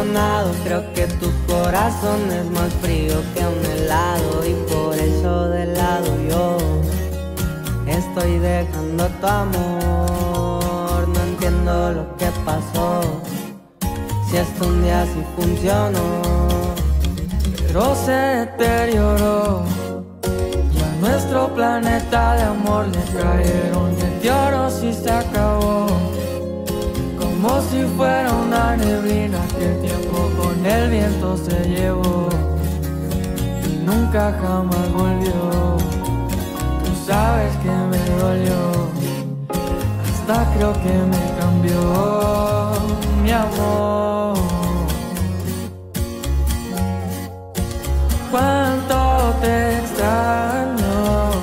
funcionado. Creo que tu corazón es más frío que un helado, y por eso de lado yo estoy dejando tu amor. No entiendo lo que pasó, si esto un día sí funcionó, pero se deterioró. Y a nuestro planeta de amor le cayeron meteoros y se acabó, como si fuera una neblina que el tiempo con el viento se llevó y nunca jamás volvió. Tú sabes que me dolió, hasta creo que me cambió, mi amor. Cuánto te extraño,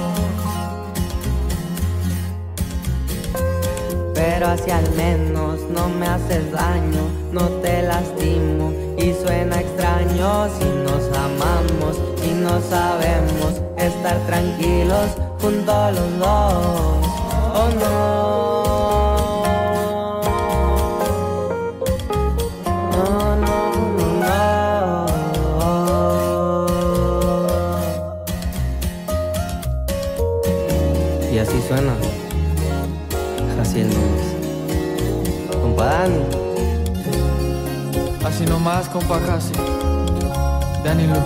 pero así al menos no me haces daño, no te lastimo. Y suena extraño si nos amamos y no sabemos estar tranquilos juntos los dos, oh no. Y así suena Jaciel Núñez, compa Dani. Así nomás, compa Jasi, Dani Lux.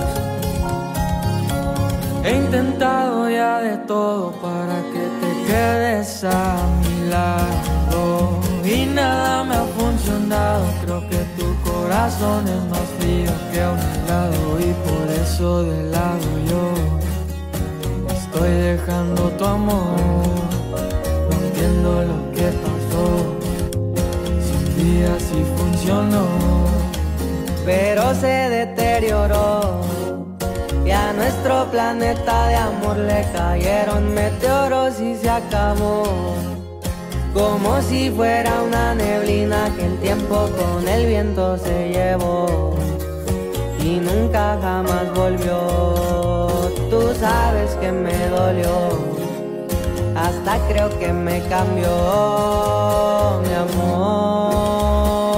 He intentado ya de todo para que te quedes a mi lado y nada me ha funcionado. Creo que tu corazón es más frío que un helado, y por eso de lado yo estoy dejando tu amor. No entiendo lo que pasó, si un día sí funcionó, pero se deterioró. Y a nuestro planeta de amor le cayeron meteoros y se acabó, como si fuera una neblina que el tiempo con el viento se llevó y nunca jamás volvió. Tú sabes que me dolió, hasta creo que me cambió, mi amor.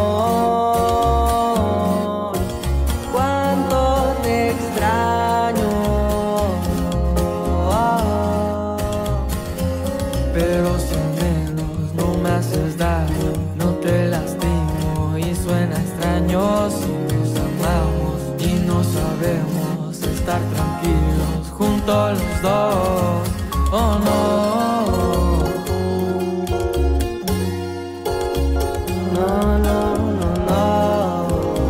Cuánto te extraño, pero si al menos no me haces daño, no te lastimo. Y suena extraño si nos amamos y no sabemos estar tranquilos juntos los dos, oh no. No, no, no, no.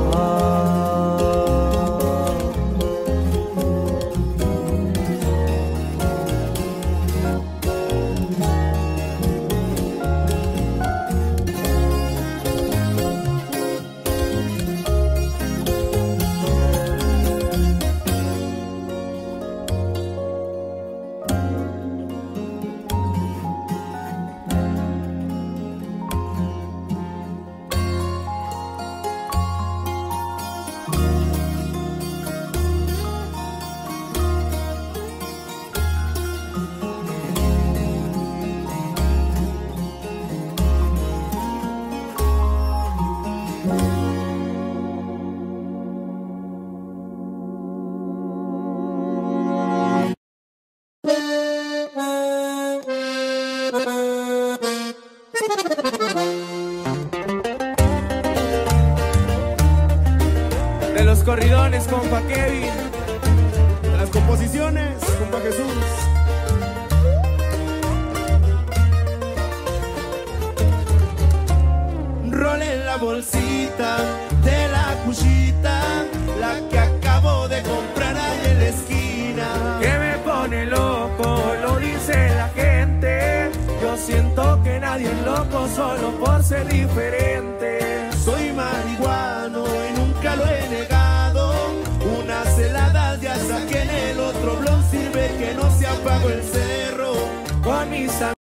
De los corridones, compa Kevin. De las composiciones, compa Jesús. Rol en la bolsita de la cuchita, la que acabo de comprar ahí en la esquina. Que me pone loco, lo dice la gente. Yo siento que nadie es loco solo por ser diferente. Soy marihuano y nunca lo he negado. Unas heladas ya saqué en el otro blon, sirve que no se apagó el cerro. Con mis